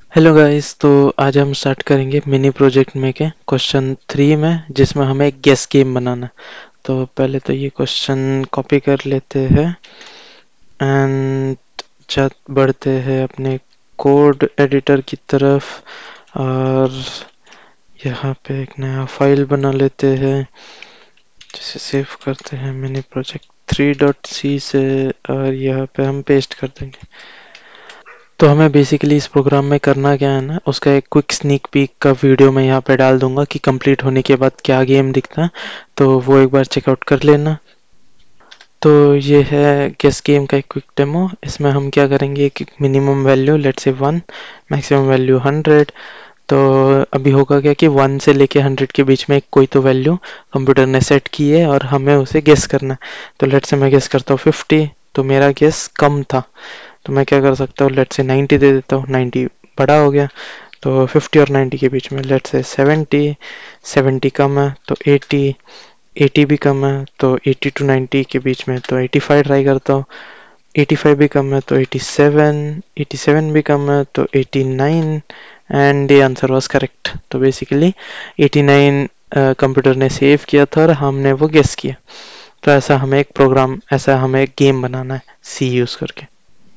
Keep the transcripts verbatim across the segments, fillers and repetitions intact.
Hello guys. तो आज हम स्टार्ट करेंगे मिनी प्रोजेक्ट में के क्वेश्चन थ्री में, जिसमें हमें एक गेस गेम बनाना है। तो पहले तो ये क्वेश्चन कॉपी कर लेते हैं एंड चल बढ़ते हैं अपने कोड एडिटर की तरफ। और यहाँ पे एक नया फाइल बना लेते हैं जिसे सेव करते हैं mini project three dot C से, और यहाँ पे हम पेस्ट कर देंगे। तो हमें बेसिकली इस प्रोग्राम में करना क्या है ना, उसका एक क्विक स्नीक पीक का वीडियो मैं यहाँ पे डाल दूंगा कि कंप्लीट होने के बाद क्या गेम दिखता है। तो वो एक बार चेकआउट कर लेना। तो ये है गेस गेम का एक क्विक डेमो। इसमें हम क्या करेंगे कि minimum value let's say one, maximum value hundred. तो अभी होगा क्या कि वन से लेके हंड्रेड के बीच में एक कोई तो वैल्यू कंप्यूटर ने सेट की है और हमें उसे गेस करना है। तो लेट्स से मैं गेस करता हूँ फिफ्टी। तो मेरा गेस कम था, तो मैं क्या कर सकता हूँ, लेट्स से नाइन्टी दे देता हूँ। नाइन्टी बड़ा हो गया, तो फिफ्टी और नाइन्टी के बीच में लेट्स से सेवेंटी। सेवेंटी कम है तो एटी। एटी भी कम है तो एटी टू नाइन्टी के बीच में तो एटी फाइव ट्राई करता हूँ। एटी फाइव भी कम है तो एटी सेवन। एटी सेवन भी कम है तो eighty nine. And the answer was correct. तो बेसिकली एटी नाइन कंप्यूटर ने सेव किया था और हमने वो गेस किया। तो ऐसा हमें एक प्रोग्राम, ऐसा हमें एक गेम बनाना है सी यूज करके।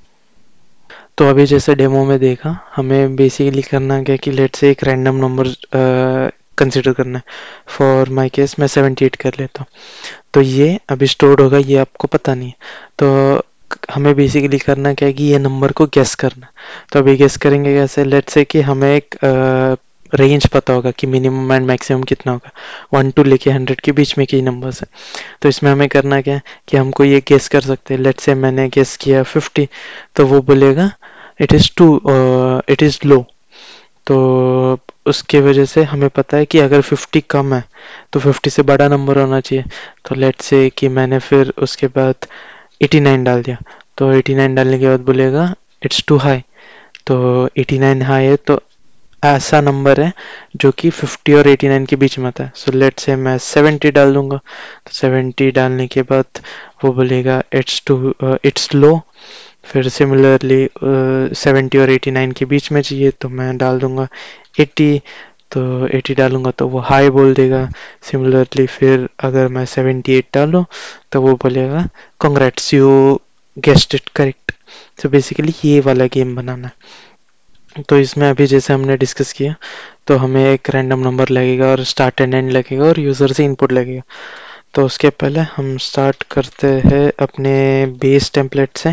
तो अभी जैसे डेमो में देखा, हमें बेसिकली करना क्या कि लेट से एक रैंडम नंबर कंसिडर करना है। फॉर माय केस मैं सेवेंटी एट कर लेता हूँ। तो ये अभी स्टोर्ड होगा, ये आपको पता नहीं है। तो हमें बेसिकली करना क्या है कि ये नंबर को गेस करना है। तो अभी गेस करेंगे कैसे, लेट से कि हमें एक रेंज पता होगा कि मिनिमम एंड मैक्सिमम कितना होगा। वन टू लेके हंड्रेड के बीच में कई नंबर्स हैं। तो इसमें हमें करना क्या है कि हमको ये गेस कर सकते हैं। लेट से मैंने गेस किया फिफ्टी, तो वो बोलेगा it is too, it is low. तो उसके वजह से हमें पता है कि अगर फिफ्टी कम है तो फिफ्टी से बड़ा नंबर होना चाहिए। तो लेट्स से कि मैंने फिर उसके बाद एटी नाइन डाल दिया। तो एटी नाइन डालने के बाद बोलेगा इट्स टू हाई। तो एटी नाइन हाई है तो ऐसा नंबर है जो कि फिफ्टी और एटी नाइन के बीच में आता है। सो लेट्स से मैं सेवेंटी डाल दूंगा। तो सेवेंटी डालने के बाद वो बोलेगा इट्स टू, इट्स लो। फिर सिमिलरली सेवेंटी और एटी नाइन के बीच में चाहिए, तो मैं डाल दूंगा एटी। तो एटी डालूंगा तो वो हाई बोल देगा। सिमिलरली फिर अगर मैं सेवेंटी एट डालूँ तो वो बोलेगा congrats you guessed it correct. तो बेसिकली ये वाला गेम बनाना है। तो इसमें अभी जैसे हमने डिस्कस किया, तो हमें एक रैंडम नंबर लगेगा और स्टार्ट एंड एंड लगेगा और यूज़र से इनपुट लगेगा। तो उसके पहले हम स्टार्ट करते हैं अपने बेस टेम्पलेट से।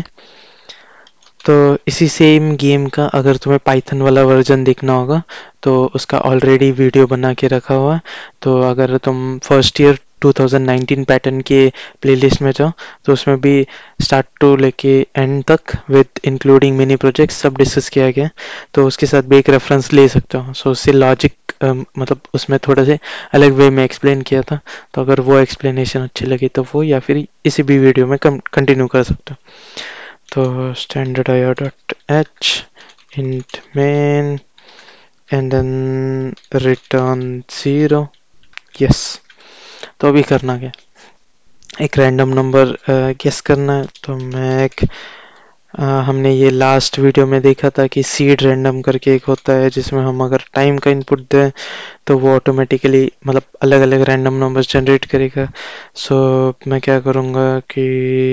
तो इसी सेम गेम का अगर तुम्हें पाइथन वाला वर्जन देखना होगा तो उसका ऑलरेडी वीडियो बना के रखा हुआ है। तो अगर तुम first year twenty nineteen pattern के प्लेलिस्ट में जाओ तो उसमें भी स्टार्ट टू लेके एंड तक विद इंक्लूडिंग मिनी प्रोजेक्ट सब डिस्कस किया गया। तो उसके साथ भी एक रेफरेंस ले सकते हो। सो उससे लॉजिक मतलब उसमें थोड़ा से अलग वे में एक्सप्लेन किया था। तो अगर वो एक्सप्लेनेशन अच्छी लगी तो वो, या फिर इसी भी वीडियो में कंटिन्यू कर सकते हो। तो standard I O dot h int main and then return zero. yes। तो अभी करना क्या, एक रैंडम नंबर गेस करना है। तो मैं एक अ, हमने ये लास्ट वीडियो में देखा था कि सीड रैंडम करके एक होता है जिसमें हम अगर टाइम का इनपुट दें तो वो ऑटोमेटिकली मतलब अलग अलग रैंडम नंबर्स जनरेट करेगा। सो so, मैं क्या करूँगा कि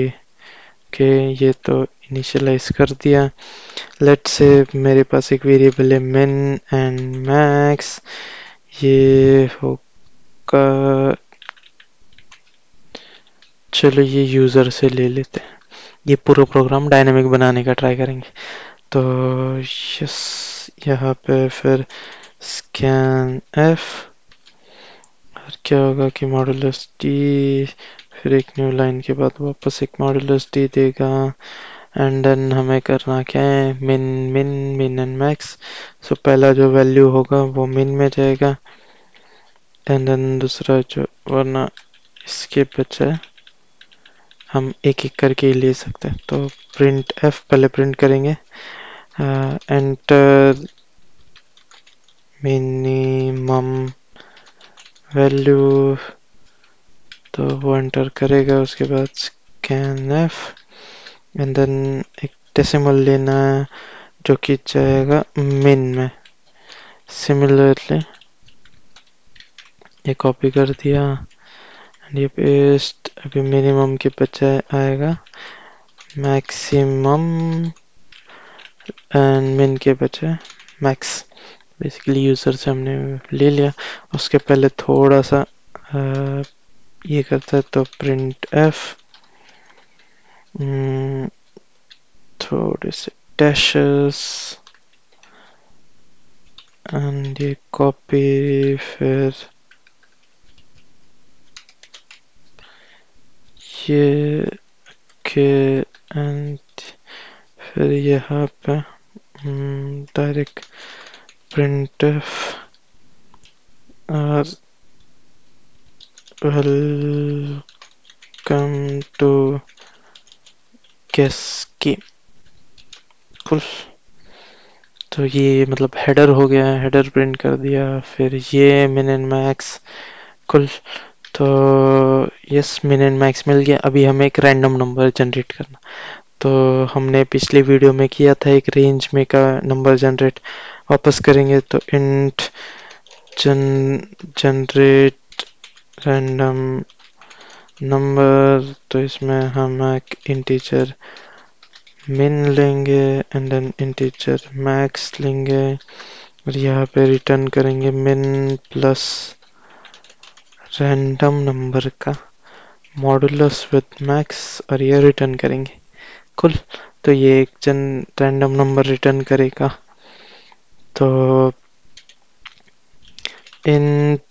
कि ये तो इनिशियलाइज कर दिया। लेट्स से मेरे पास एक वेरिएबल है मिन एंड मैक्स। ये होगा, चलो ये यूज़र से ले लेते हैं। ये पूरा प्रोग्राम डायनामिक बनाने का ट्राई करेंगे। तो यस, यहाँ पे फिर स्कैन एफ, और क्या होगा कि मॉडुलस डी, फिर एक न्यू लाइन के बाद वापस एक मॉडुलस डी देगा। एंड देन हमें करना क्या है, मिन मिन मिन एंड मैक्स। सो पहला जो वैल्यू होगा वो मिन में जाएगा एंड देन दूसरा जो, वरना इसके बजाय हम एक एक करके ही ले सकते हैं। तो प्रिंट एफ पहले प्रिंट करेंगे एंटर मिनिमम वैल्यू, तो वो एंटर करेगा। उसके बाद स्कैन एफ एंड देन एक डेसिमल लेना है, जो कि जाएगा मिन में। सिमिलरली ये कॉपी कर दिया एंड ये पेस्ट। अभी मिनिमम के बजाय आएगा मैक्सिमम एंड मिन के बजाय मैक्स। बेसिकली यूजर से हमने ले लिया। उसके पहले थोड़ा सा आ, ये करता है तो प्रिंट एफ, थोड़े से डैशेस एंड ये कॉपी, फिर ये के एंड फिर यहाँ पे डायरेक्ट प्रिंट एफ और वेलकम टू गेस की। कुल तो ये मतलब हेडर हो गया, हेडर प्रिंट कर दिया। फिर ये मिन एंड मैक्स। कुल तो यस, मिन एंड मैक्स मिल गया। अभी हमें एक रैंडम नंबर जनरेट करना। तो हमने पिछली वीडियो में किया था एक रेंज में का नंबर जनरेट। वापस करेंगे तो इंट जन जनरेट रैंडम नंबर। तो इसमें हम एक इंटीजर मिन लेंगे एंड देन इंटीजर मैक्स लेंगे और यहाँ पे रिटर्न करेंगे मिन प्लस रैंडम नंबर का मॉडुलस विद मैक्स और ये रिटर्न करेंगे। कुल तो ये एक जन रैंडम नंबर रिटर्न करेगा। तो int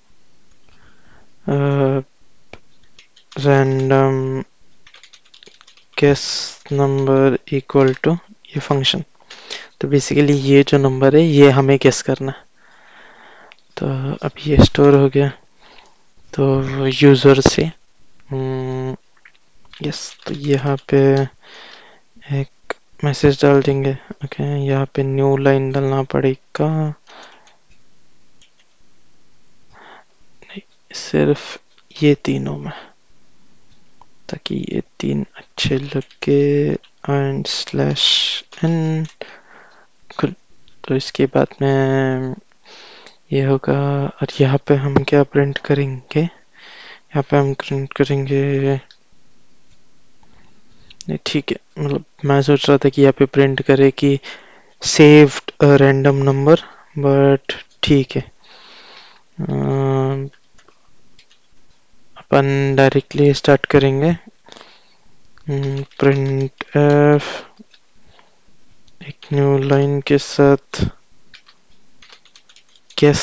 random guess number equal to ये फंक्शन। तो बेसिकली ये जो नंबर है ये हमें गेस करना है। तो अब ये स्टोर हो गया। तो यूजर से यस, तो यहाँ पे एक मैसेज डाल देंगे। ओके, यहाँ पे न्यू लाइन डालना पड़ेगा, नहीं सिर्फ ये तीनों में, ताकि ये तीन अच्छे लगे। And slash N. तो इसके बाद में ये होगा और यहाँ पे हम क्या प्रिंट करेंगे, यहाँ पे हम प्रिंट करेंगे, नहीं ठीक है, मतलब मैं सोच रहा था कि यहाँ पे प्रिंट करे कि saved a random number, but ठीक है अपन डायरेक्टली स्टार्ट करेंगे प्रिंट एफ एक न्यू लाइन के साथ गेस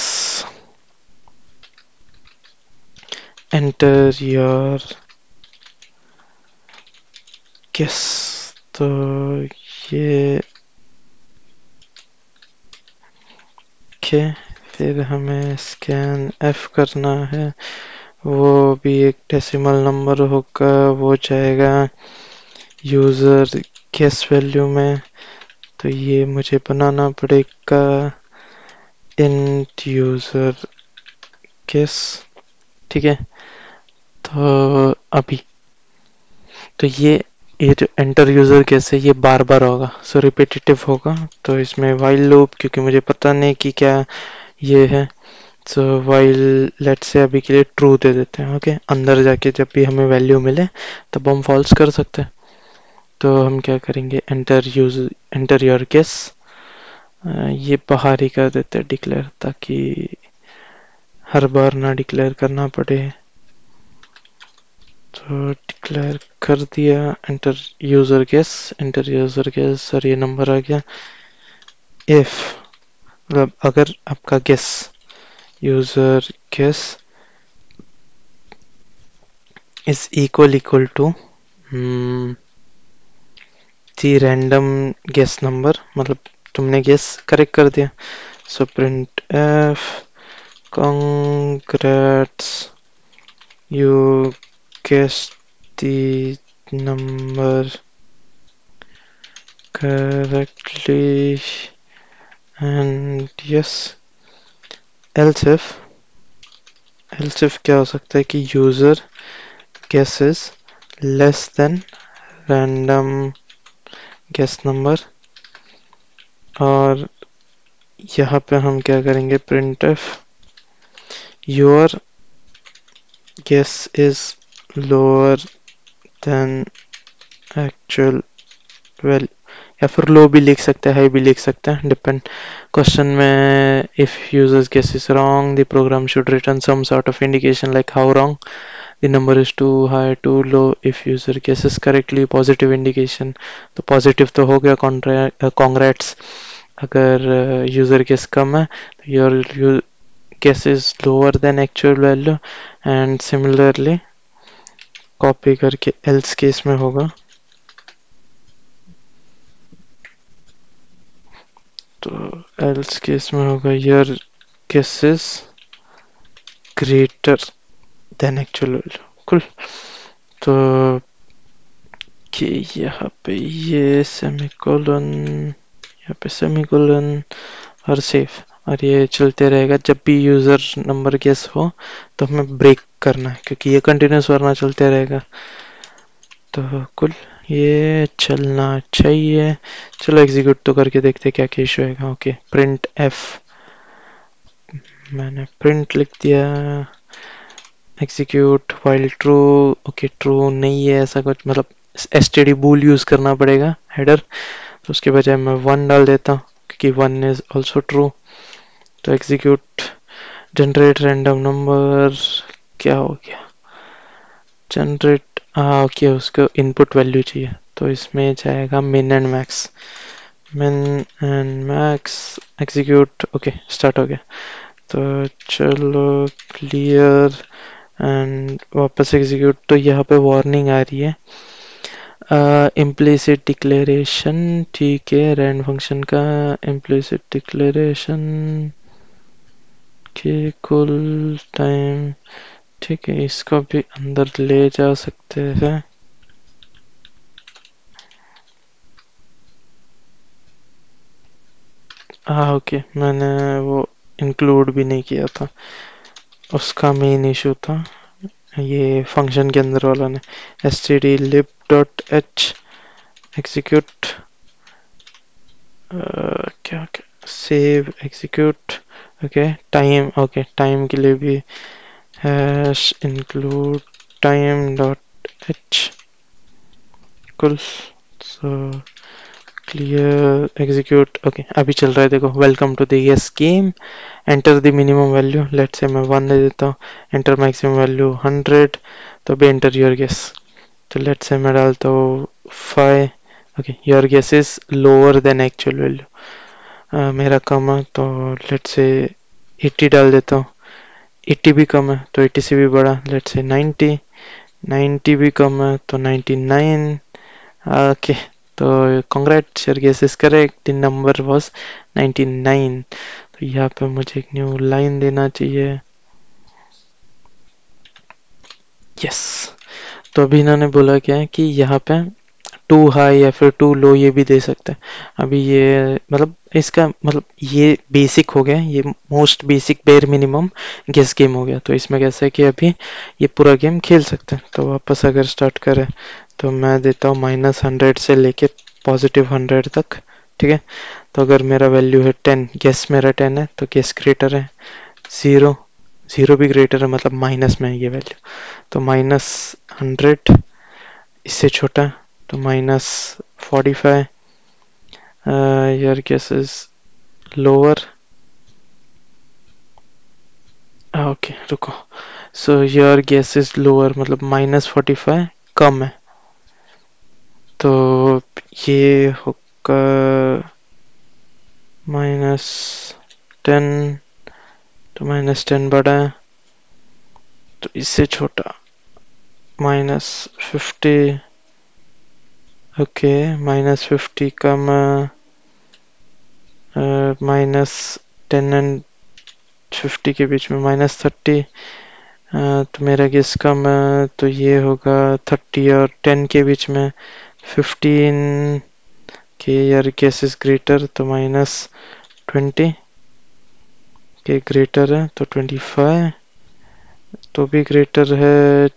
एंटर योर गेस। तो ये के फिर हमें स्कैन एफ करना है, वो भी एक डेसिमल नंबर होगा, वो जाएगा यूजर गेस वैल्यू में। तो ये मुझे बनाना पड़ेगा इंट यूजर गेस, ठीक है। तो अभी तो ये ये जो एंटर यूजर गेस है ये बार बार होगा, सो रिपीटेटिव होगा। तो इसमें वाइल लूप, क्योंकि मुझे पता नहीं कि क्या ये है, सो वाइल लेट से अभी के लिए ट्रू दे देते हैं। ओके, अंदर जाके जब भी हमें वैल्यू मिले तब हम फॉल्स कर सकते हैं। तो हम क्या करेंगे, enter use enter your guess, ये बाहर ही कर देते हैं डिक्लेयर, ताकि हर बार ना डिक्लेयर करना पड़े। तो डिक्लेयर कर दिया enter user guess, enter user guess और ये नंबर आ गया। इफ मतलब अगर आपका guess user guess is equal equal to the random guess number, मतलब तुमने गेस करेक्ट कर दिया, so print F congrats you guessed the number correctly and yes, else if else if क्या हो सकता है कि user guesses less than random guess number और यहाँ पे हम क्या करेंगे, print F your guess is lower than actual value, या फिर लो भी लिख सकते हैं, हाई भी लिख सकते हैं, डिपेंड। क्वेश्चन में if users guess is wrong the program should return some sort of indication like how wrong the number is too high too low, if user guesses correctly positive indication, तो positive तो हो गया, congrats. अगर user guess कम है तो your guess is lower than actual value, and similarly copy करके else case में होगा, तो एल्स केस में होगा your guess is greater than actual value. Cool, तो कि यहाँ पे ये सेमीकोलन, यहाँ पे सेमीकोलन और सेफ, और ये चलते रहेगा। जब भी यूजर नंबर गेस हो तो हमें ब्रेक करना है, क्योंकि ये कंटिन्यूस वरना चलते रहेगा। तो कुल ये चलना चाहिए। चलो एग्जीक्यूट तो करके देखते क्या क्या इशू आएगा। ओके, प्रिंट एफ, मैंने प्रिंट लिख दिया, execute while true. Okay, true नहीं है ऐसा कुछ, मतलब एसटीडी बूल यूज करना पड़ेगा हेडर, तो उसके बजाय मैं वन डाल देता हूँ क्योंकि वन इज ऑल्सो ट्रू। तो एग्जीक्यूट जनरेट रैंडम नंबर, क्या हो गया जनरेट, हाँ ओके, उसको इनपुट वैल्यू चाहिए, तो इसमें जाएगा min and max, min and max. Execute, okay start हो गया। तो चलो क्लियर एंड वापस एग्जीक्यूट। तो यहाँ पे वार्निंग आ रही है, इम्प्लिसिट डिक्लेरेशन, ठीक है, रैंड फंक्शन का इम्प्लिसिट डिक्लेरेशन के कुल टाइम, ठीक है, इसको भी अंदर ले जा सकते हैं। हाँ ओके, मैंने वो इंक्लूड भी नहीं किया था, उसका मेन इशू था ये फंक्शन के अंदर वाला ने। stdlib डॉट एच एग्जीक्यूट, क्या क्या save execute, okay time, okay time के लिए भी hash include time dot H cool. So clear execute, okay अभी चल रहा है, देखो welcome to the guess game, enter the minimum value, let say मैं वन दे देता हूँ, एंटर मैक्सिमम वैल्यू हंड्रेड, तो अभी एंटर योर गेस, तो लेट से मैं डालता हूँ five, okay your guess is lower than actual value, मेरा कम है तो लेट से एट्टी डाल देता हूँ, एट्टी भी कम है तो एट्टी से भी बड़ा, लेट से नाइन्टी, नाइन्टी भी कम है तो नाइन्टी नाइन, ओके तो congrats your guess is correct, the number was ninety nine. तो यहाँ पे मुझे एक न्यू लाइन देना चाहिए, यस। तो अभी इन्होंने बोला क्या है कि यहाँ पे टू हाई या फिर टू लो ये भी दे सकते हैं। अभी ये मतलब इसका मतलब ये बेसिक हो गया, ये most basic bare minimum guess game हो गया। तो इसमें कैसा है कि अभी ये पूरा गेम खेल सकते हैं। तो वापस अगर स्टार्ट करें तो मैं देता हूँ माइनस हंड्रेड से लेके पॉजिटिव हंड्रेड तक, ठीक है। तो अगर मेरा वैल्यू है टेन, गेस मेरा टेन है तो गेस ग्रेटर है ज़ीरो, ज़ीरो भी ग्रेटर है मतलब माइनस में है ये वैल्यू, तो माइनस हंड्रेड, इससे छोटा तो minus forty five, your guess is lower, okay रुको, so your guess is lower मतलब माइनस फोर्टी फाइव कम है, तो ये होगा माइनस टेन, तो माइनस टेन बड़ा है तो इससे छोटा minus fifty, okay minus fifty कम, माइनस टेन एंड फिफ्टी के बीच में माइनस थर्टी, तो मेरा गेस कम है तो ये होगा थर्टी और टेन के बीच में फिफ्टीन के, यार गेस इज ग्रेटर तो माइनस ट्वेंटी के ग्रेटर है तो ट्वेंटी फाइव, तो भी ग्रेटर है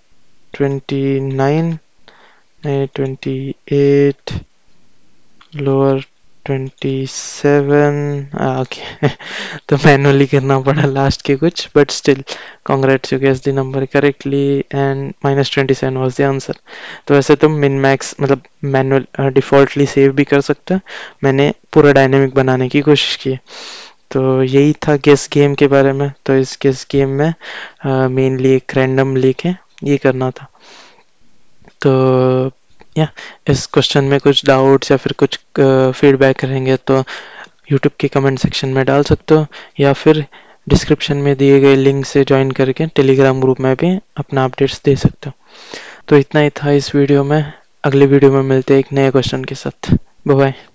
ट्वेंटी नाइन, नहीं twenty eight, lower twenty seven. Okay तो मैनुअली करना पड़ा लास्ट के कुछ, but still congrats, you guess the number correctly and minus twenty seven was the answer. तो वैसे तुम मिन मैक्स मतलब मैनुअल डिफॉल्टली सेव भी कर सकते हो, मैंने पूरा डायनेमिक बनाने की कोशिश की। तो यही था गेस गेम के बारे में। तो इस गेस गेम में मेनली एक रैंडम लेके ये करना था। तो या इस क्वेश्चन में कुछ डाउट्स या फिर कुछ फीडबैक रहेंगे तो यूट्यूब के कमेंट सेक्शन में डाल सकते हो, या फिर डिस्क्रिप्शन में दिए गए लिंक से ज्वाइन करके टेलीग्राम ग्रुप में भी अपना अपडेट्स दे सकते हो। तो इतना ही था इस वीडियो में। अगले वीडियो में मिलते हैं एक नए क्वेश्चन के साथ। Bye bye.